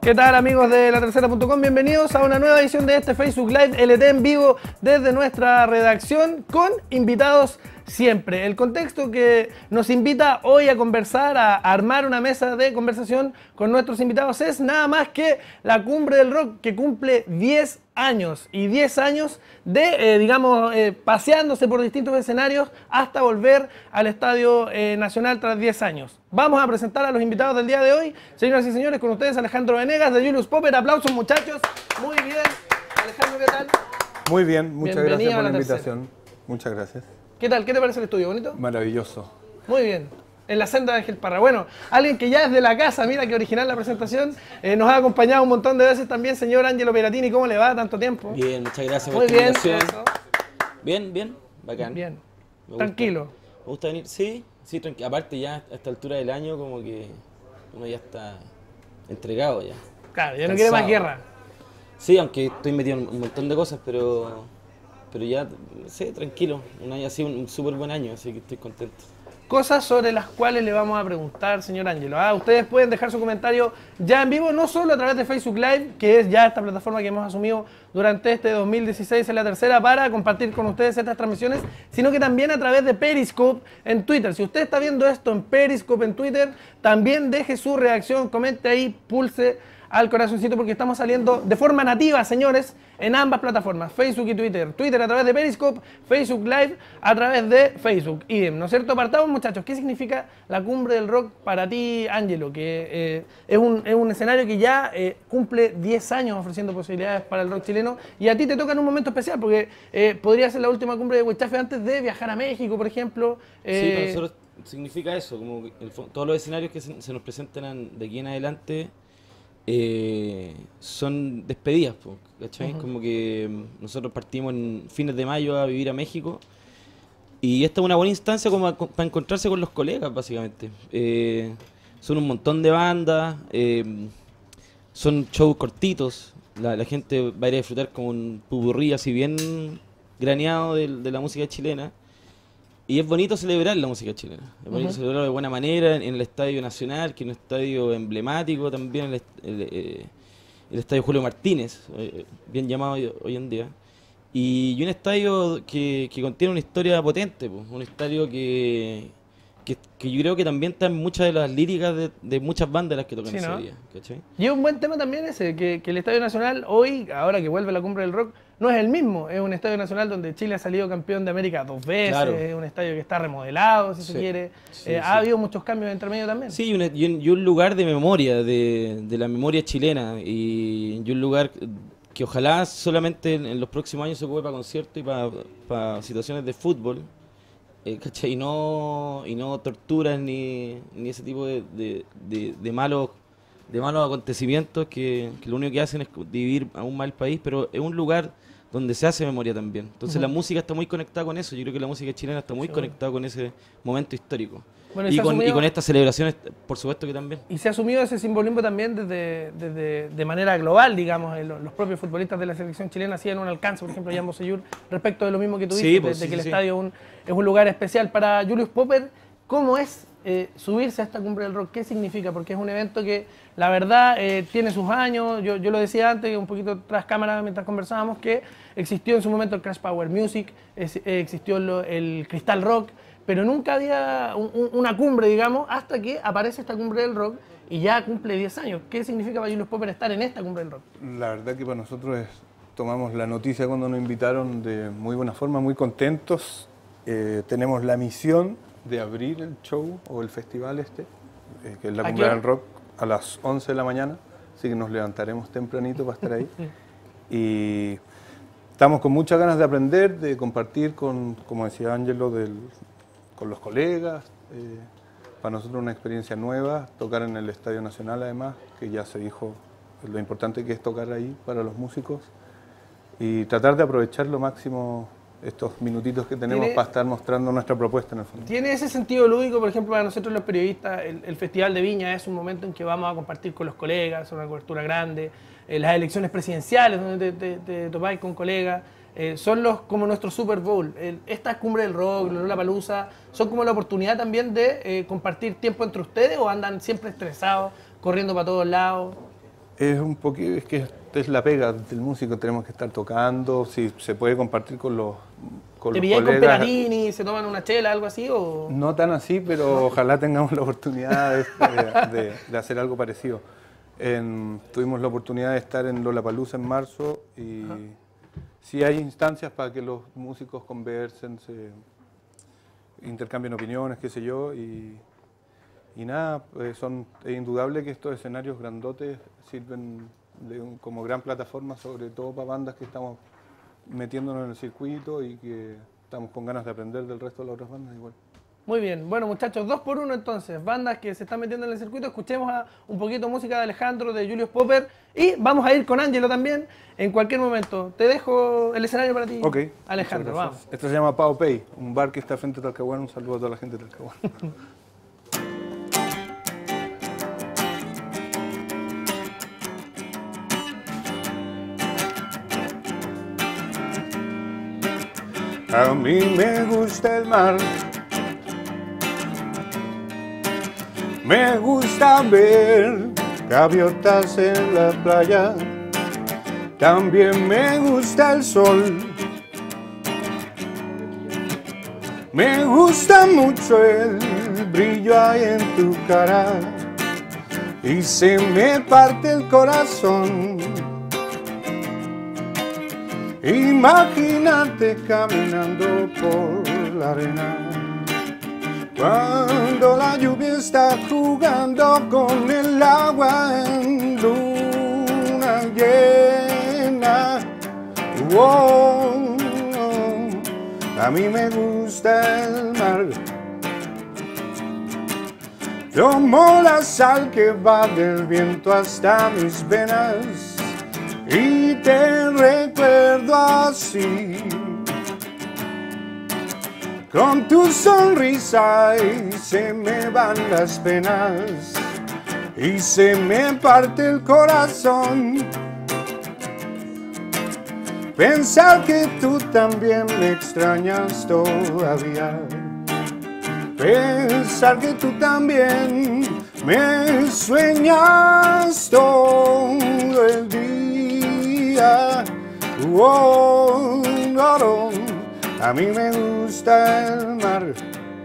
¿Qué tal, amigos de latercera.com? Bienvenidos a una nueva edición de este Facebook Live LT en vivo desde nuestra redacción con invitados siempre. El contexto que nos invita hoy a conversar, a armar una mesa de conversación con nuestros invitados es nada más que la Cumbre del Rock, que cumple 10 años y 10 años de, paseándose por distintos escenarios hasta volver al Estadio Nacional tras 10 años. Vamos a presentar a los invitados del día de hoy. Señoras y señores, con ustedes Alejandro Venegas de Julius Popper. Aplausos, muchachos. Muy bien. Alejandro, ¿qué tal? Muy bien, muchas gracias por la tercera. invitación. Muchas gracias. ¿Qué tal? ¿Qué te parece el estudio? ¿Bonito? Maravilloso. Muy bien. En la senda de Ángel Parra. Bueno, alguien que ya es de la casa, mira qué original la presentación, nos ha acompañado un montón de veces también, señor Angelo Peratini. ¿Cómo le va? Tanto tiempo. Bien, muchas gracias por la invitación. Bien, bacán. Bien. Me Tranquilo. Me gusta venir, sí, tranquilo. Aparte ya a esta altura del año como que uno ya está entregado ya. Claro, ya no quiere más guerra. Sí, aunque estoy metido en un montón de cosas, pero ya, sí, tranquilo. Un año así, un súper buen año, así que estoy contento. Cosas sobre las cuales le vamos a preguntar, señor Angelo. Ustedes pueden dejar su comentario ya en vivo, no solo a través de Facebook Live, que es ya esta plataforma que hemos asumido durante este 2016 en la tercera para compartir con ustedes estas transmisiones, sino que también a través de Periscope en Twitter. Si usted está viendo esto en Periscope en Twitter, también deje su reacción, comente ahí, pulse al corazoncito, porque estamos saliendo de forma nativa, señores, en ambas plataformas, Facebook y Twitter. Twitter a través de Periscope, Facebook Live a través de Facebook. Idem, ¿no es cierto? Partamos, muchachos. ¿Qué significa la Cumbre del Rock para ti, Angelo? Que es un escenario que ya cumple 10 años ofreciendo posibilidades para el rock chileno, y a ti te toca en un momento especial, porque podría ser la última cumbre de Huichafe antes de viajar a México, por ejemplo. Sí, para nosotros significa eso, como que todos los escenarios que se nos presentan de aquí en adelante son despedidas, ¿cachai? Como que nosotros partimos en fines de mayo a vivir a México, y esta es una buena instancia como para encontrarse con los colegas, básicamente. Son un montón de bandas, son shows cortitos, la gente va a ir a disfrutar como un pupurrí así bien graneado de la música chilena. Y es bonito celebrar la música chilena, es bonito celebrarlo de buena manera en el Estadio Nacional, que es un estadio emblemático también, el Estadio Julio Martínez, bien llamado hoy en día. Y un estadio que contiene una historia potente, un estadio que yo creo que también está en muchas de las líricas de muchas bandas de las que tocan ese día, ¿cachai? Y es un buen tema también ese, que el Estadio Nacional hoy, ahora que vuelve la Cumbre del Rock, no es el mismo. Es un Estadio Nacional donde Chile ha salido campeón de América 2 veces, claro. Es un estadio que está remodelado, si se quiere. Ha habido muchos cambios entre medio también. Sí, y un lugar de memoria, de la memoria chilena, y un lugar que ojalá solamente en los próximos años se ocupe para conciertos y para situaciones de fútbol. ¿Cachai? Y no torturas ni ese tipo de malos acontecimientos que lo único que hacen es dividir aún más el país, pero es un lugar donde se hace memoria también. Entonces la música está muy conectada con eso. Yo creo que la música chilena está muy conectada con ese momento histórico. Bueno, y con estas celebraciones, por supuesto que también. Y se ha asumido ese simbolismo también de manera global, digamos. Los propios futbolistas de la selección chilena hacían un alcance, por ejemplo, Jan Bosellur, respecto de lo mismo que tú dices, de que el estadio es un lugar especial. Para Julius Popper, ¿cómo es subirse a esta Cumbre del Rock? ¿Qué significa? Porque es un evento que, la verdad, tiene sus años. Yo lo decía antes, un poquito tras cámara, mientras conversábamos, que existió en su momento el Crash Power Music, existió el Cristal Rock, pero nunca había una cumbre, digamos, hasta que aparece esta Cumbre del Rock y ya cumple 10 años. ¿Qué significa para Julius Popper estar en esta Cumbre del Rock? La verdad que para nosotros tomamos la noticia cuando nos invitaron de muy buena forma, muy contentos. Tenemos la misión de abrir el show o el festival que es la Cumbre del Rock, a las 11 de la mañana, así que nos levantaremos tempranito para estar ahí. Y estamos con muchas ganas de aprender, de compartir como decía Angelo, con los colegas. Para nosotros una experiencia nueva, tocar en el Estadio Nacional además, que ya se dijo lo importante que es tocar ahí para los músicos, y tratar de aprovechar lo máximo estos minutitos que tenemos para estar mostrando nuestra propuesta en el fondo. ¿Tiene ese sentido lúdico, por ejemplo, para nosotros los periodistas? El Festival de Viña es un momento en que vamos a compartir con los colegas, una cobertura grande, las elecciones presidenciales donde te topáis con colegas, son como nuestro Super Bowl. Esta Cumbre del Rock, Lollapalooza, son como la oportunidad también de compartir tiempo entre ustedes, o andan siempre estresados, corriendo para todos lados. Es un poquito, es que esta es la pega del músico, tenemos que estar tocando, si se puede compartir con los ¿Te pilláis con Peratini, se toman una chela, algo así? O... No tan así, pero ojalá tengamos la oportunidad de hacer algo parecido. Tuvimos la oportunidad de estar en Lollapalooza en marzo y sí hay instancias para que los músicos conversen, intercambien opiniones, qué sé yo, y nada, es indudable que estos escenarios grandotes sirven como gran plataforma, sobre todo para bandas que estamos metiéndonos en el circuito y que estamos con ganas de aprender del resto de las otras bandas igual. Muy bien, bueno muchachos, 2 por 1 entonces, bandas que se están metiendo en el circuito, escuchemos un poquito de música de Alejandro, de Julius Popper, y vamos a ir con Ángelo también en cualquier momento. Te dejo el escenario para ti, okay, Alejandro, vamos. Esto se llama Pao Pei, un bar que está frente a Talcahuano. Un saludo a toda la gente de Talcahuano. A mí me gusta el mar, me gusta ver gaviotas en la playa, también me gusta el sol, me gusta mucho el brillo ahí en tu cara y se me parte el corazón. Imagínate caminando por la arena, cuando la lluvia está jugando con el agua en luna llena. Oh, a mí me gusta el mar, como la sal que va del viento hasta mis venas. Y te recuerdo así, con tu sonrisa y se me van las penas y se me parte el corazón. Pensar que tú también me extrañas todavía, pensar que tú también me sueñas todo el día. Oh, no, no. A mí me gusta el mar,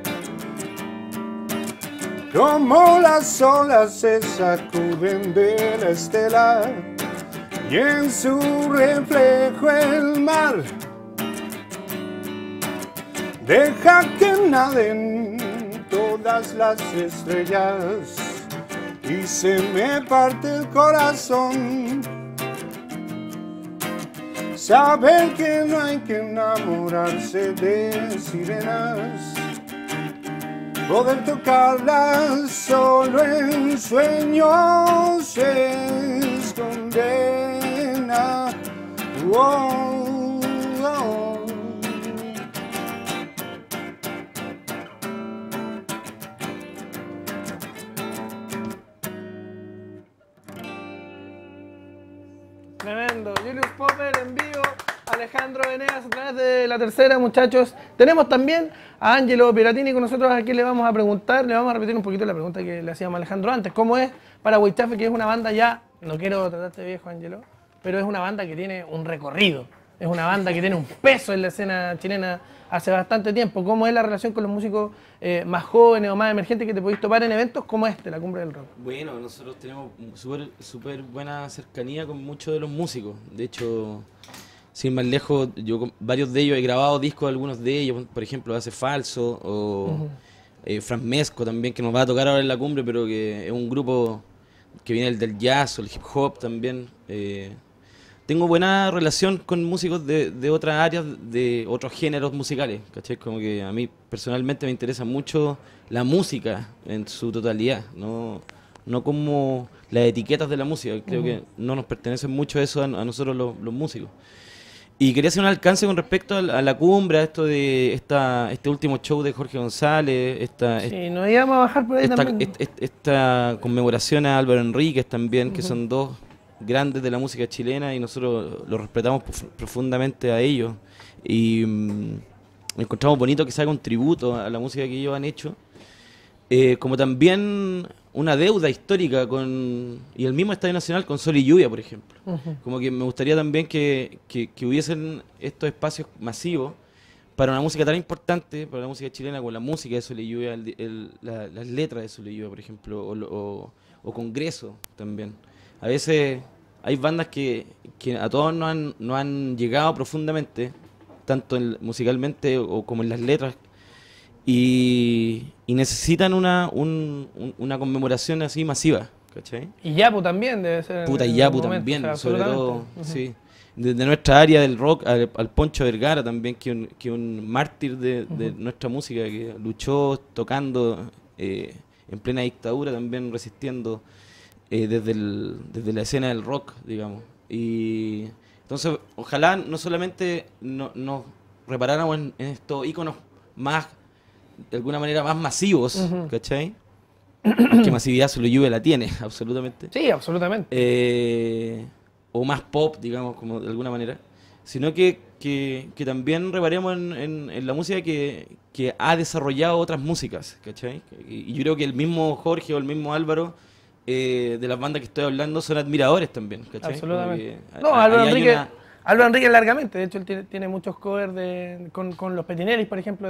como las olas se sacuden de la estela y en su reflejo el mar deja que naden todas las estrellas y se me parte el corazón. Saber que no hay que enamorarse de sirenas, poder tocarlas solo en sueños es condena. Oh, oh. Tremendo, Julius Popper en vivo, Alejandro Venegas a través de La Tercera, muchachos. Tenemos también a Angelo Piratini con nosotros, aquí le vamos a preguntar, le vamos a repetir un poquito la pregunta que le hacíamos a Alejandro antes. ¿Cómo es para Huichafe, que es una banda ya, no quiero tratarte de viejo, Angelo, pero es una banda que tiene un recorrido, es una banda que tiene un peso en la escena chilena hace bastante tiempo? ¿Cómo es la relación con los músicos más jóvenes o más emergentes que te podéis topar en eventos como este, la Cumbre del Rock? Bueno, nosotros tenemos súper buena cercanía con muchos de los músicos. De hecho, sin más lejos, yo con varios de ellos he grabado discos de algunos de ellos, por ejemplo, Hace Falso, o Fran Mesco también, que nos va a tocar ahora en la Cumbre, pero que es un grupo que viene del jazz o el hip hop también. Tengo buena relación con músicos de otras áreas, de otros géneros musicales, ¿cachai? Como que a mí personalmente me interesa mucho la música en su totalidad, no como las etiquetas de la música. Creo que no nos pertenece mucho eso a nosotros los músicos. Y quería hacer un alcance con respecto a la Cumbre, a esto de este último show de Jorge González, sí, nos íbamos a bajar por ahí también. Esta conmemoración a Álvaro Enríquez también, que son dos grandes de la música chilena y nosotros los respetamos profundamente a ellos. Y encontramos bonito que se haga un tributo a la música que ellos han hecho. como también una deuda histórica y el mismo Estadio Nacional con Sol y Lluvia, por ejemplo. Como que me gustaría también que hubiesen estos espacios masivos para una música tan importante, para la música chilena, con la música de Sol y Lluvia, las letras de Sol y Lluvia, por ejemplo, o Congreso también. A veces hay bandas que a todos no han llegado profundamente, tanto musicalmente como en las letras, y necesitan una conmemoración así masiva, ¿cachai? Y Yapu también debe ser. Puta, y Yapu también, sobre todo, sí. Desde nuestra área del rock, al Poncho Vergara también, que un mártir de nuestra música, que luchó tocando en plena dictadura, también resistiendo desde la escena del rock, digamos. Y entonces, ojalá no solamente nos reparáramos en estos íconos más, de alguna manera, más masivos, ¿cachai? Que masividad Sol y Lluvia la tiene, absolutamente. Sí, absolutamente. O más pop, digamos, como de alguna manera, sino que también reparemos en la música que ha desarrollado otras músicas, ¿cachai? Y yo creo que el mismo Jorge o el mismo Álvaro, de las bandas que estoy hablando, son admiradores también, ¿cachai? Absolutamente. No, Álvaro Enrique largamente, de hecho él tiene muchos covers con los Petineris, por ejemplo,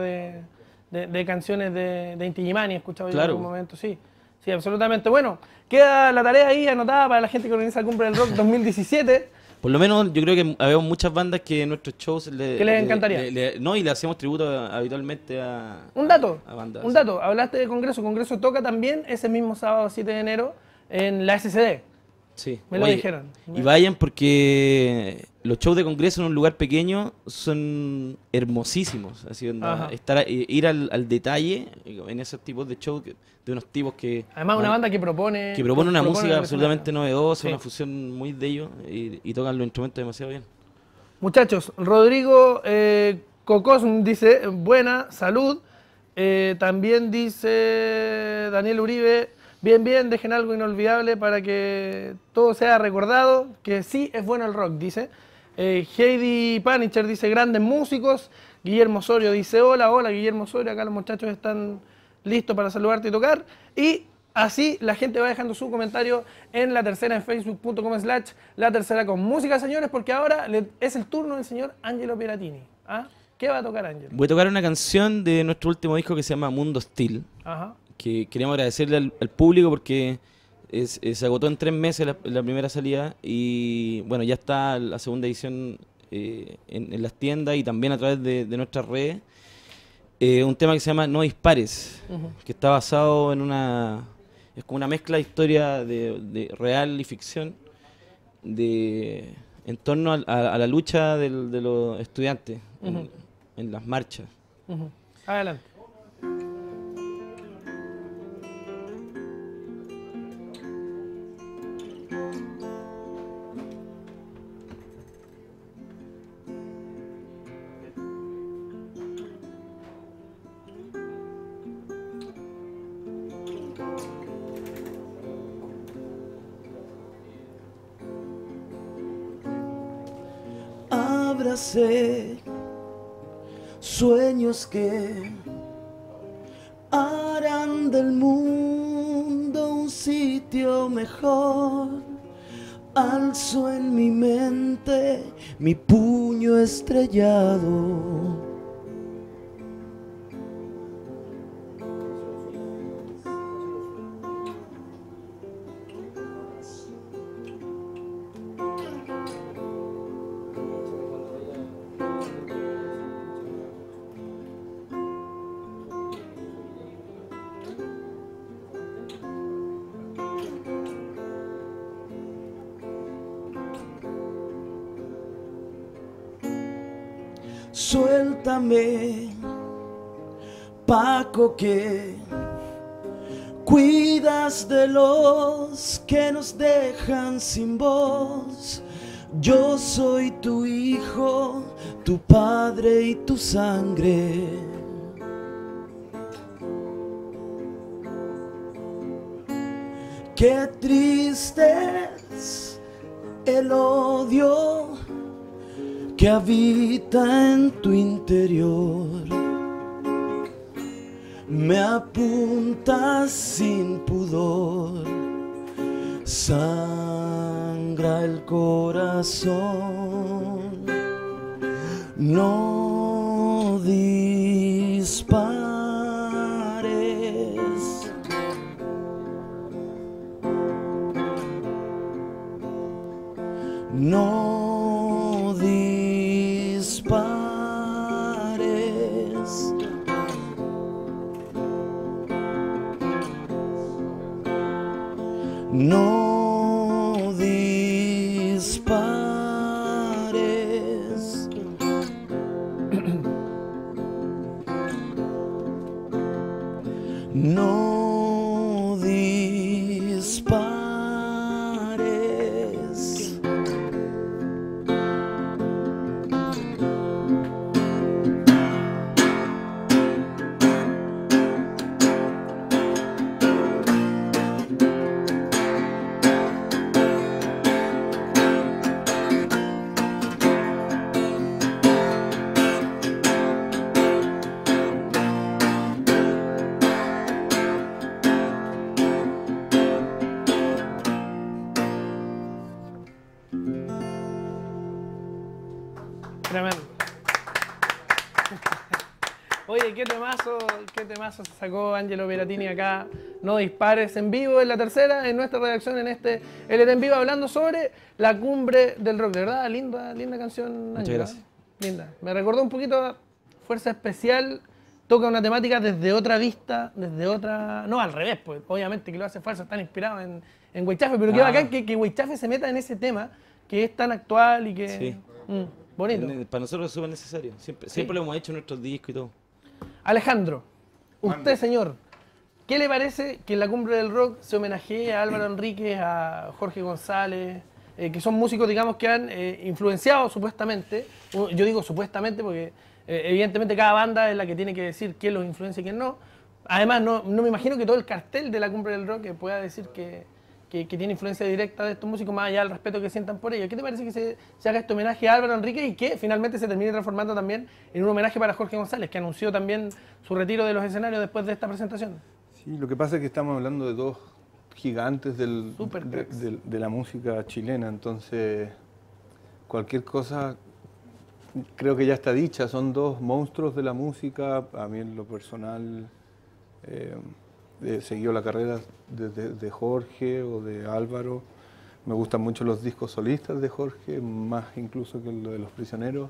de canciones de Inti Illimani, he escuchado yo en algún momento, sí. Sí, absolutamente. Bueno, queda la tarea ahí anotada para la gente que organiza la Cumbre del Rock 2017. Por lo menos yo creo que habemos muchas bandas que en nuestros shows que les encantaría. Y le hacemos tributo habitualmente a bandas. Un dato, hablaste de Congreso. Congreso toca también ese mismo sábado 7 de enero en la SCD. Sí. Me lo dijeron. Y vayan porque los shows de Congreso en un lugar pequeño son hermosísimos. Así ir al detalle en esos tipos de shows de unos tipos que... Además una banda que propone una música absolutamente novedosa, sí. Una fusión muy de ellos y tocan los instrumentos demasiado bien. Muchachos, Rodrigo Cocos dice, buena, salud. También dice Daniel Uribe, bien, dejen algo inolvidable para que todo sea recordado, que sí es bueno el rock, dice. Heidi Panicher dice, grandes músicos. Guillermo Osorio dice, hola Guillermo Osorio, acá los muchachos están listos para saludarte y tocar. Y así la gente va dejando su comentario en La Tercera, en facebook.com/La Tercera con música, señores, porque ahora es el turno del señor Angelo Pieratini. ¿Ah? ¿Qué va a tocar, Angelo? Voy a tocar una canción de nuestro último disco que se llama Mundo Hostil. Ajá. Que queremos agradecerle al público porque se agotó en 3 meses la primera salida y bueno, ya está la segunda edición en las tiendas y también a través de nuestras redes. Un tema que se llama No Dispares, que está basado es como una mezcla de historia de real y ficción en torno a la lucha de los estudiantes en las marchas. Adelante. Abracé sueños que harán del mundo un sitio mejor. Alzo en mi mente mi puño estrellado. Suéltame, Paco, que cuidas de los que nos dejan sin voz. Yo soy tu hijo, tu padre y tu sangre. Qué triste es el odio que habita en tu interior. me apuntas sin pudor, sangra el corazón. No dispares, no dispares, no dispares. No dispares. Tremendo. Oye, qué temazo se sacó Angelo Piratini acá. No dispares en vivo en la tercera, en nuestra redacción, en este LT en vivo, hablando sobre la cumbre del rock. De verdad, linda canción, Muchas Angelo. gracias. Linda. Me recordó un poquito a Fuerza Especial. Toca una temática desde otra vista, desde otra... No, al revés, pues. Obviamente que lo hace Fuerza, están inspirados en Weichafe, pero qué bacán que Weichafe se meta en ese tema, que es tan actual y que... Sí. Bonito. Para nosotros es súper necesario. Siempre lo hemos hecho en nuestros discos y todo. Alejandro, usted, señor, ¿qué le parece que en la cumbre del rock se homenajee a Álvaro Enríquez, a Jorge González, que son músicos, digamos, que han influenciado supuestamente? Yo digo supuestamente porque evidentemente cada banda es la que tiene que decir quién los influencia y quién no. Además, no me imagino que todo el cartel de la cumbre del rock pueda decir que tiene influencia directa de estos músicos, más allá del respeto que sientan por ellos. ¿Qué te parece que se haga este homenaje a Álvaro Enríquez y que finalmente se termine transformando también en un homenaje para Jorge González, que anunció también su retiro de los escenarios después de esta presentación? Sí, lo que pasa es que estamos hablando de dos gigantes de Supercracks. la música chilena, entonces cualquier cosa creo que ya está dicha, son dos monstruos de la música. A mí en lo personal he seguido la carrera de Jorge o de Álvaro. Me gustan mucho los discos solistas de Jorge, más incluso que lo de Los Prisioneros.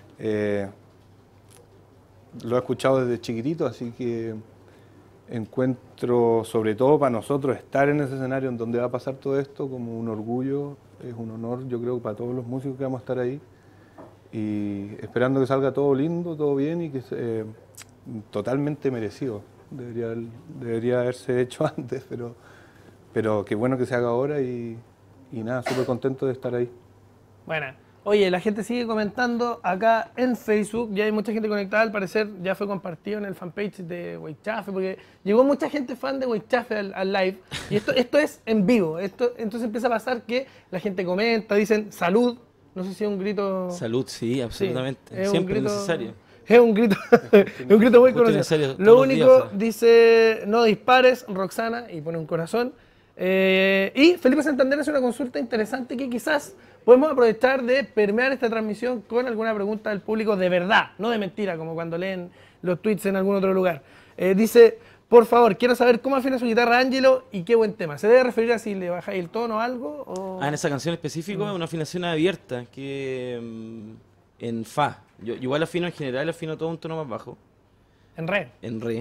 Lo he escuchado desde chiquitito, así que encuentro, sobre todo para nosotros, estar en ese escenario en donde va a pasar todo esto como un orgullo, es un honor, yo creo, para todos los músicos que vamos a estar ahí. Y esperando que salga todo lindo, todo bien y que totalmente merecido. Debería haberse hecho antes, pero qué bueno que se haga ahora y nada, súper contento de estar ahí. Bueno, oye, la gente sigue comentando acá en Facebook, ya hay mucha gente conectada, al parecer ya fue compartido en el fanpage de Weichafe, porque llegó mucha gente fan de Weichafe al live, y esto es en vivo, entonces empieza a pasar que la gente comenta, dicen salud, no sé si es un grito... Salud, sí, absolutamente. Sí, es Siempre un grito, necesario. Es un grito, es un grito muy conocido. Necesario, todos Lo los único, días, ojalá. dice, no dispares, Roxana, y pone un corazón. Y Felipe Santander hace una consulta interesante que quizás podemos aprovechar de permear esta transmisión con alguna pregunta del público de verdad, no de mentira, como cuando leen los tweets en algún otro lugar. Dice, por favor, quiero saber cómo afina su guitarra Ángelo y qué buen tema. ¿Se debe referir a si le bajáis el tono o algo? O... En esa canción específica es una afinación abierta, que en fa. Yo igual afino en general, afino todo un tono más bajo, En re. en re.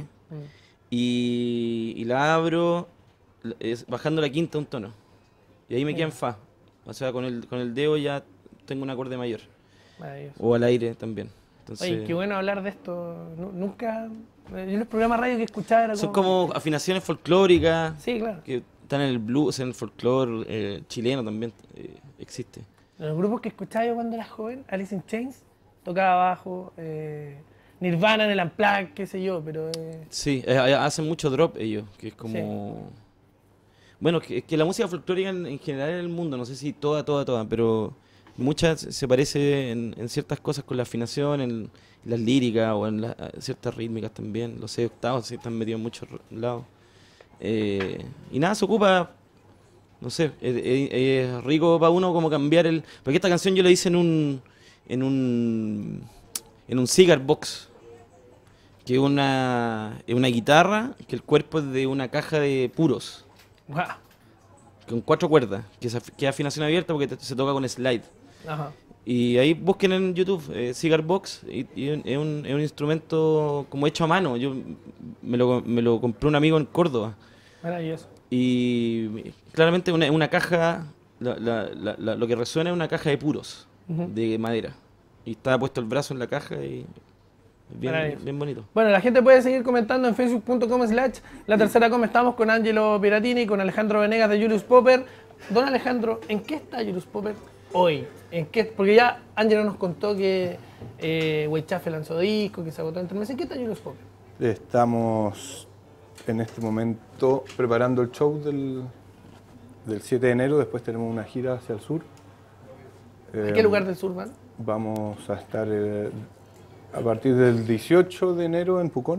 Y la abro bajando la quinta un tono. Y ahí me queda en fa. O sea, con el dedo ya tengo un acorde mayor. Maravilloso. O al aire también. Entonces, Oye, qué bueno hablar de esto. Nunca... Yo en los programas radio que escuchaba era son como afinaciones folclóricas Sí, claro. que están en el blues, en el folclore chileno también existe. Los grupos que escuchaba yo cuando era joven, Alice in Chains, tocaba bajo, Nirvana en el Unplugged, qué sé yo, pero... Sí, hacen mucho drop ellos, que es como... Bueno, que la música folclórica en general en el mundo, no sé si toda, pero Muchas se parece en ciertas cosas con la afinación, en las líricas o en ciertas rítmicas también. Los 6 octavos sí están metidos en muchos lados. Y nada, se ocupa, no sé, es rico para uno como cambiar el... Porque esta canción yo la hice en un cigar box, que es una guitarra, que el cuerpo es de una caja de puros, Guau. con 4 cuerdas, que es afinación abierta porque se toca con slide. Ajá. Y ahí busquen en YouTube Cigar Box y es un instrumento como hecho a mano. Yo me lo compré un amigo en Córdoba. Maravilloso. Y claramente una caja, lo que resuena es una caja de puros, de madera. Y está puesto el brazo en la caja y es bien bonito. Bueno, la gente puede seguir comentando en facebook.com/La Tercera Com. Estamos con Angelo Piratini, con Alejandro Venegas de Julius Popper. Don Alejandro, ¿en qué está Julius Popper hoy? ¿En qué? Porque ya Angelo nos contó que Weichafe lanzó disco, que se agotó entre meses. ¿En qué está Julius Popper? Estamos en este momento preparando el show del 7 de enero, después tenemos una gira hacia el sur. ¿A qué lugar del sur van? Vamos a estar a partir del 18 de enero en Pucón,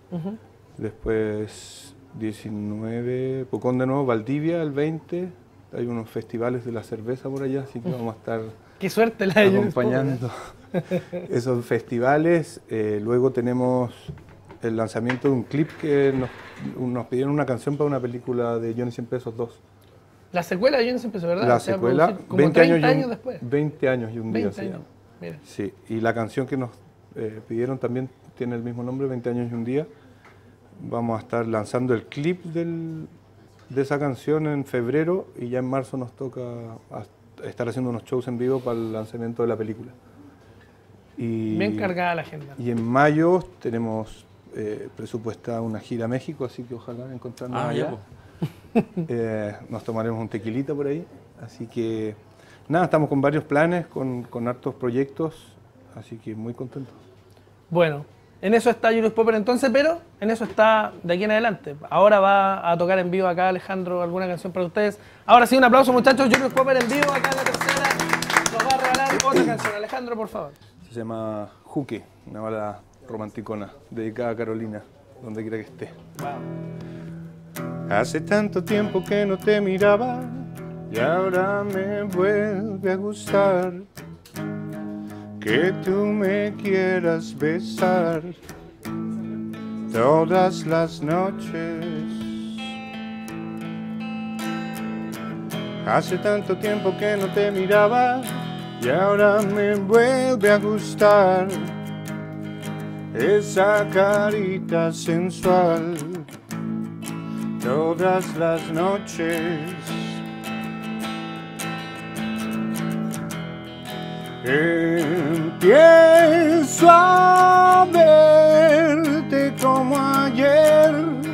después 19, Pucón de nuevo, Valdivia el 20, hay unos festivales de la cerveza por allá, así que vamos a estar Qué suerte la de Julius acompañando esos festivales. Luego tenemos el lanzamiento de un clip que nos pidieron una canción para una película de Johnny 100 Pesos 2. La secuela de Johnny empezó, ¿verdad? La O sea, secuela, producir como 20 30 años, años después. 20 años y un día 20 se años. llama. Mira. Sí, y la canción que nos pidieron también tiene el mismo nombre, 20 años y un día. Vamos a estar lanzando el clip de esa canción en febrero y ya en marzo nos toca estar haciendo unos shows en vivo para el lanzamiento de la película. Y, Bien cargada la agenda. y en mayo tenemos presupuestada una gira a México, así que ojalá encontrarnos allá. Nos tomaremos un tequilita por ahí, así que nada, estamos con varios planes, con hartos proyectos, así que muy contentos. Bueno, en eso está Julius Popper entonces, pero en eso está de aquí en adelante. Ahora va a tocar en vivo acá Alejandro alguna canción para ustedes. Ahora sí, un aplauso muchachos, Julius Popper en vivo acá en La Tercera. Nos va a regalar otra canción. Alejandro, por favor. Se llama Juque, una balada romanticona, dedicada a Carolina, donde quiera que esté. Wow. Hace tanto tiempo que no te miraba y ahora me vuelve a gustar que tú me quieras besar todas las noches. Hace tanto tiempo que no te miraba y ahora me vuelve a gustar esa carita sensual todas las noches. Empiezo a verte como ayer,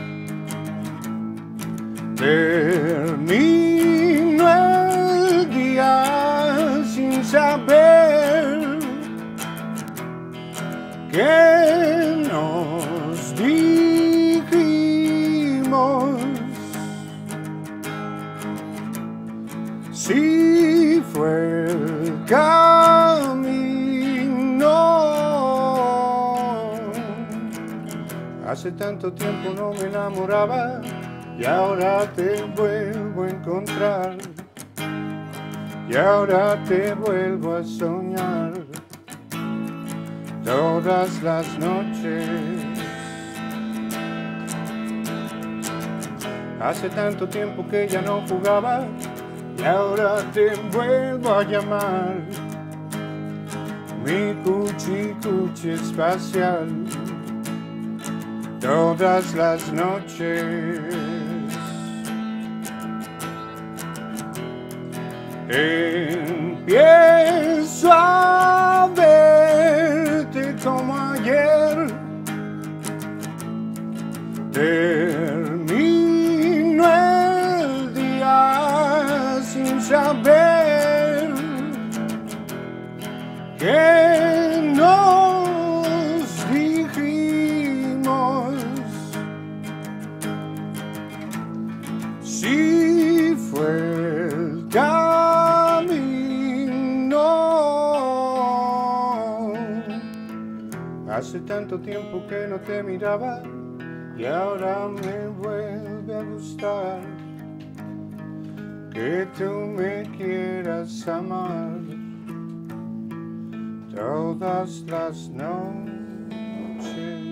termino el día sin saber que nos dijimos. Si fue el camino. Hace tanto tiempo no me enamoraba y ahora te vuelvo a encontrar. Y ahora te vuelvo a soñar todas las noches. Hace tanto tiempo que ya no jugaba y ahora te vuelvo a llamar mi cuchi espacial todas las noches. Empiezo a verte como ayer, termino el día sin saber que nos dijimos. Si fue el camino. tiempo que no te miraba y ahora me vuelve a gustar que tú me quieras amar todas las noches.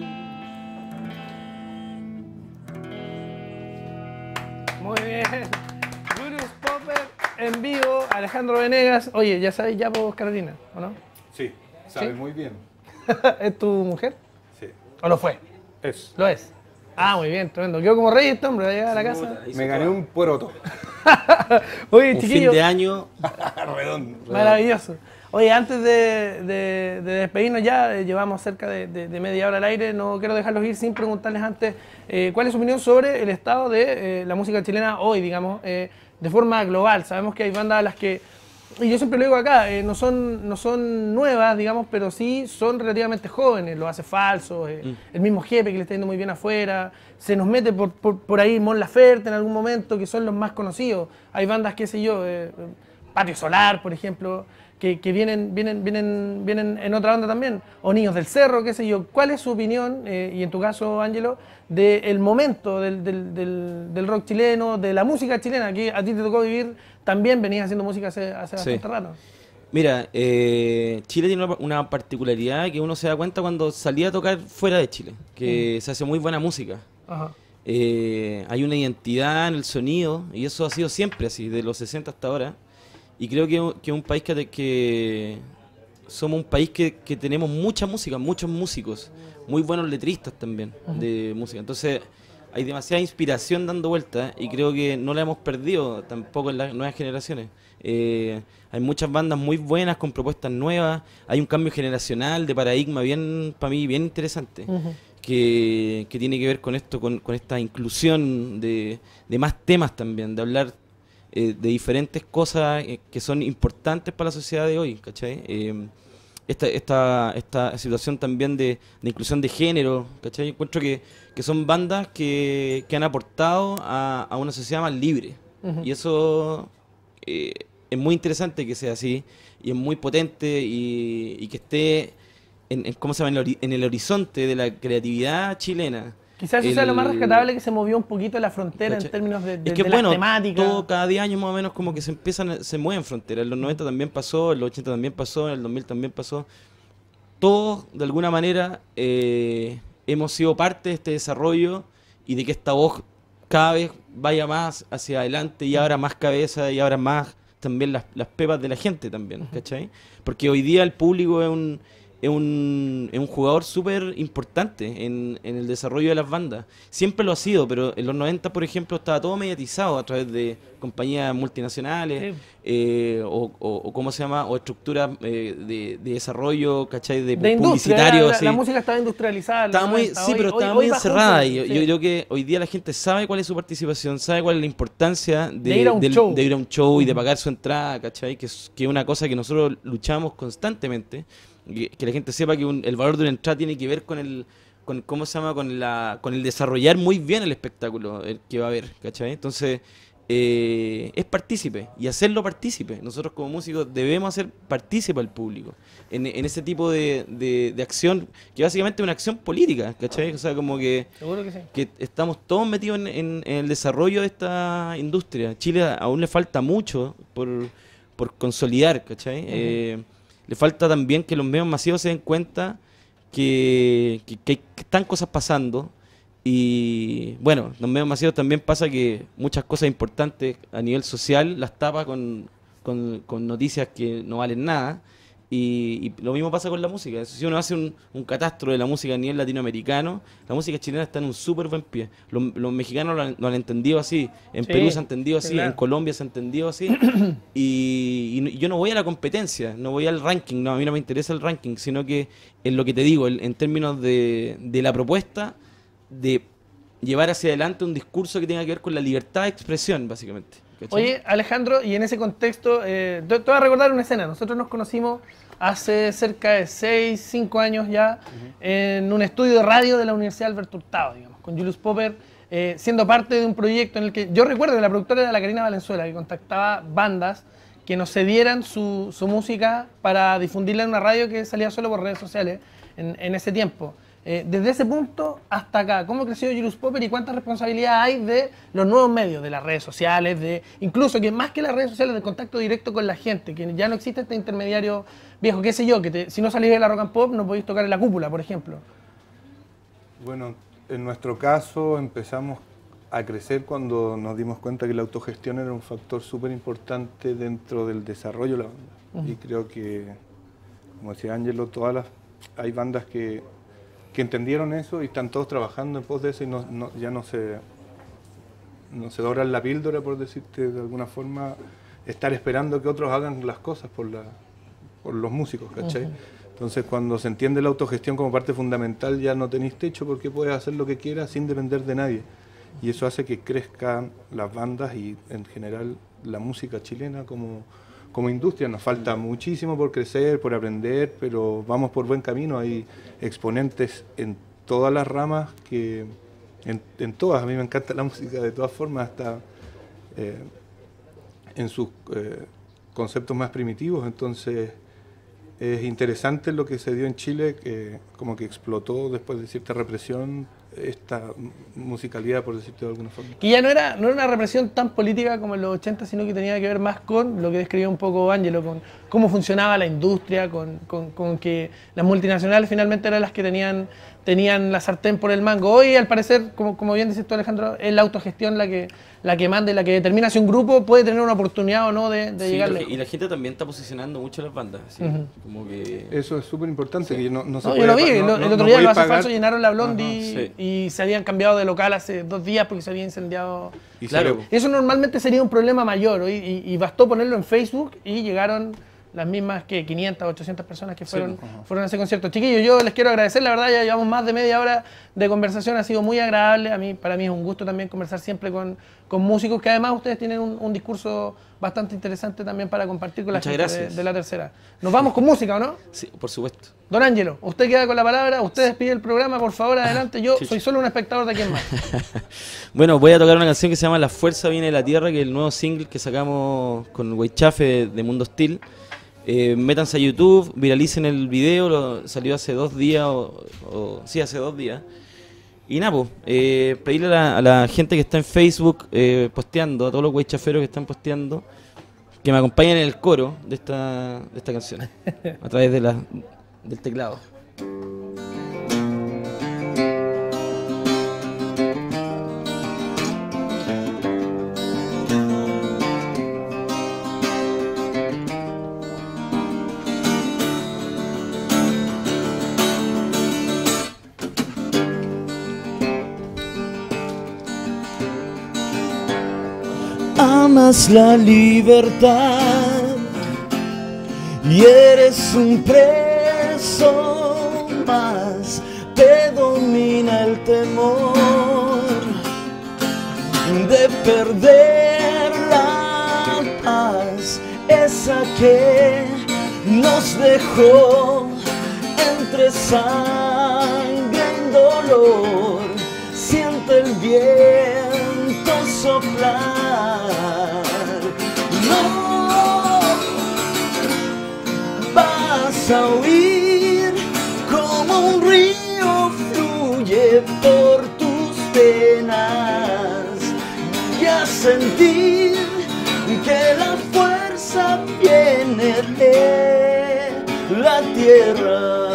Muy bien. Julius Popper en vivo, Alejandro Venegas. Oye, ya sabes ya vos, Carolina, ¿o no? Sí, sabe ¿Sí? muy bien. ¿Es tu mujer? Sí. ¿O lo fue? Es. Lo es. Ah, muy bien, tremendo. Quedó como rey este hombre, va a llegar a la casa. Me gané un poroto. Oye, Un fin chiquillo, de año. Redondo. maravilloso. Oye, antes de despedirnos ya, llevamos cerca de media hora al aire, no quiero dejarlos ir sin preguntarles antes cuál es su opinión sobre el estado de la música chilena hoy, digamos, de forma global. Sabemos que hay bandas a las que, y yo siempre lo digo acá, no son nuevas, digamos, pero sí son relativamente jóvenes. Lo hace Falso, el mismo Jepe que le está yendo muy bien afuera, se nos mete por ahí Mon Laferte en algún momento, que son los más conocidos. Hay bandas, qué sé yo, Patio Solar, por ejemplo, que vienen en otra banda también, o Niños del Cerro, qué sé yo. ¿Cuál es su opinión, y en tu caso, Ángelo, del momento del rock chileno, de la música chilena, que a ti te tocó vivir, también venías haciendo música hace bastante rato? Mira, Chile tiene una particularidad que uno se da cuenta cuando salía a tocar fuera de Chile, que se hace muy buena música. Ajá. Hay una identidad en el sonido, y eso ha sido siempre así, de los 60 hasta ahora. Y creo que un país que somos un país que tenemos mucha música, muchos músicos, muy buenos letristas también de música. Entonces hay demasiada inspiración dando vueltas y creo que no la hemos perdido tampoco en las nuevas generaciones. Hay muchas bandas muy buenas con propuestas nuevas, hay un cambio generacional de paradigma bien, para mí, bien interesante. Que tiene que ver con esto, con esta inclusión de más temas también, de hablar de diferentes cosas que son importantes para la sociedad de hoy, ¿cachai? Esta situación también de inclusión de género, ¿cachai? Yo encuentro que son bandas que han aportado a una sociedad más libre. Y eso es muy interesante que sea así, y es muy potente, y que esté ¿cómo se llama? En el horizonte de la creatividad chilena. Quizás eso sea lo más rescatable, que se movió un poquito la frontera, ¿cachai? En términos de es que, las bueno, temáticas. cada 10 años más o menos como que se mueven fronteras. En los 90 también pasó, en los 80 también pasó, en el 2000 también pasó. Todos, de alguna manera, hemos sido parte de este desarrollo y de que esta voz cada vez vaya más hacia adelante y abra más cabeza y abra más también las pepas de la gente también, ¿cachai? Porque hoy día el público es un jugador súper importante en el desarrollo de las bandas. Siempre lo ha sido, pero en los 90, por ejemplo, estaba todo mediatizado a través de compañías multinacionales, o ¿cómo se llama? O estructuras de desarrollo, ¿cachai? De publicitario. La música estaba industrializada. Estaba muy, pero estaba muy encerrada. Y yo creo que hoy día la gente sabe cuál es su participación, sabe cuál es la importancia de ir a un show y de pagar su entrada, ¿cachai? Que es una cosa que nosotros luchamos constantemente. Que la gente sepa que el valor de una entrada tiene que ver con el ¿cómo se llama? Con el desarrollar muy bien el espectáculo que va a haber, ¿cachai? Entonces es partícipe, y hacerlo partícipe. Nosotros como músicos debemos hacer partícipe al público en ese tipo de acción, que básicamente es una acción política, ¿cachai? O sea, como que, seguro que sí, que estamos todos metidos en el desarrollo de esta industria. Chile aún le falta mucho por consolidar, ¿cachai? Le falta también que los medios masivos se den cuenta que están cosas pasando. Y bueno, los medios masivos también pasa que muchas cosas importantes a nivel social las tapa con noticias que no valen nada. Y lo mismo pasa con la música. Si uno hace un catastro de la música a nivel latinoamericano, la música chilena está en un súper buen pie. Los mexicanos lo han entendido así, en Perú se ha entendido así, claro. En Colombia se ha entendido así. y yo no voy a la competencia, no voy al ranking, no, a mí no me interesa el ranking, sino que en lo que te digo, en términos de la propuesta, de llevar hacia adelante un discurso que tenga que ver con la libertad de expresión, básicamente. ¿Cachai? Oye, Alejandro, y en ese contexto, te voy a recordar una escena. Nosotros nos conocimos hace cerca de 5 años ya, en un estudio de radio de la Universidad Alberto Hurtado, digamos, con Julius Popper, siendo parte de un proyecto en el que yo recuerdo que la productora era la Karina Valenzuela, que contactaba bandas que nos cedieran su música para difundirla en una radio que salía solo por redes sociales en ese tiempo. Desde ese punto hasta acá, ¿cómo creció Julius Popper y cuánta responsabilidad hay de los nuevos medios, de las redes sociales, de incluso que más que las redes sociales, del contacto directo con la gente, que ya no existe este intermediario viejo, qué sé yo, si no salís de la rock and pop no podéis tocar en la cúpula, por ejemplo? Bueno, en nuestro caso empezamos a crecer cuando nos dimos cuenta que la autogestión era un factor súper importante dentro del desarrollo de la banda. Y creo que, como decía Ángelo, hay bandas que entendieron eso y están todos trabajando en pos de eso y ya no se doran la píldora, por decirte de alguna forma, estar esperando que otros hagan las cosas por los músicos, ¿cachai? Entonces, cuando se entiende la autogestión como parte fundamental, ya no tenéis techo porque puedes hacer lo que quieras sin depender de nadie. Y eso hace que crezcan las bandas y, en general, la música chilena como industria. Nos falta muchísimo por crecer, por aprender, pero vamos por buen camino. Hay exponentes en todas las ramas, en todas. A mí me encanta la música de todas formas, hasta en sus conceptos más primitivos. Entonces, es interesante lo que se dio en Chile, que como que explotó después de cierta represión esta musicalidad, por decirlo de alguna forma. Que ya no era una represión tan política como en los 80, sino que tenía que ver más con lo que describió un poco Ángelo, con cómo funcionaba la industria, con que las multinacionales finalmente eran las que tenían la sartén por el mango. Hoy, al parecer, como bien dices tú, Alejandro, es la autogestión la que manda y la que determina si un grupo puede tener una oportunidad o no de sí, llegar lejos. Y la gente también está posicionando mucho las bandas. ¿Sí? Como que... Eso es súper importante. Sí. Que no se no, puede, yo lo vi, el otro día lo hace falso, llenaron la Blondie y se habían cambiado de local hace 2 días porque se había incendiado. Y claro. Eso normalmente sería un problema mayor y bastó ponerlo en Facebook y llegaron las mismas que 500, 800 personas que fueron a ese concierto. Chiquillos, yo les quiero agradecer, la verdad, ya llevamos más de media hora de conversación, ha sido muy agradable. Para mí es un gusto también conversar siempre con músicos, que además ustedes tienen un discurso bastante interesante también para compartir con la gente de la tercera. Nos vamos con música, ¿o no? Sí, por supuesto. Don Ángelo, usted queda con la palabra, usted despide el programa, por favor, adelante. Yo soy solo un espectador de Aquí en Más. Bueno, voy a tocar una canción que se llama La Fuerza Viene de la Tierra, que es el nuevo single que sacamos con Weichafe de Mundo Hostil. Métanse a YouTube, viralicen el video, salió hace 2 días, sí, hace 2 días. Y nada, pedirle a la gente que está en Facebook posteando, a todos los weichaferos que están posteando, que me acompañen en el coro de esta canción, a través del teclado. Amas la libertad y eres un preso más, te domina el temor de perder la paz, esa que nos dejó entre sangre y dolor. Siente el viento soplar, no vas a huir, como un río fluye por tus penas, y a sentir que la fuerza viene de la tierra.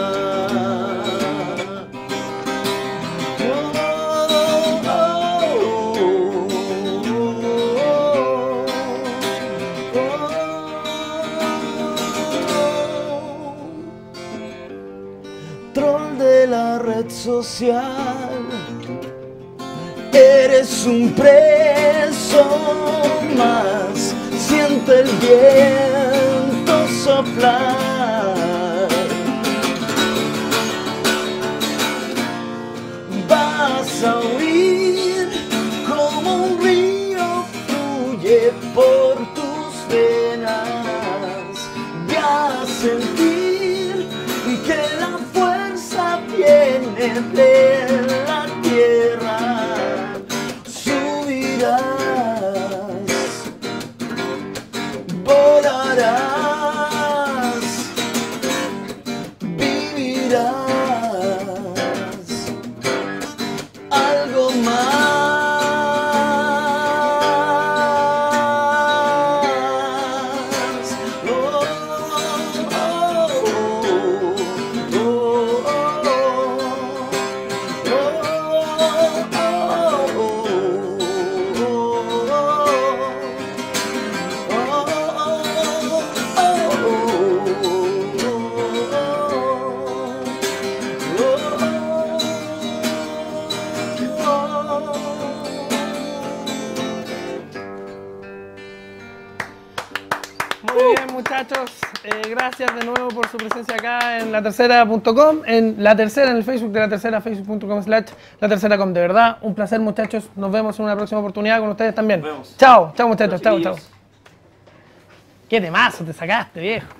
Social, eres un preso más, siente el viento soplar, vas a huir, como un río fluye por tus venas, y a sentir que la fuerza viene de la tierra, subirás, volarás, vivirás, muchachos. Gracias de nuevo por su presencia acá en latercera.com, en La Tercera, en el Facebook de La Tercera, facebook.com/latercera.com. De verdad, un placer, muchachos. Nos vemos en una próxima oportunidad con ustedes también. Chao, chao, muchachos. Chao, chao. Qué temazo te sacaste, viejo.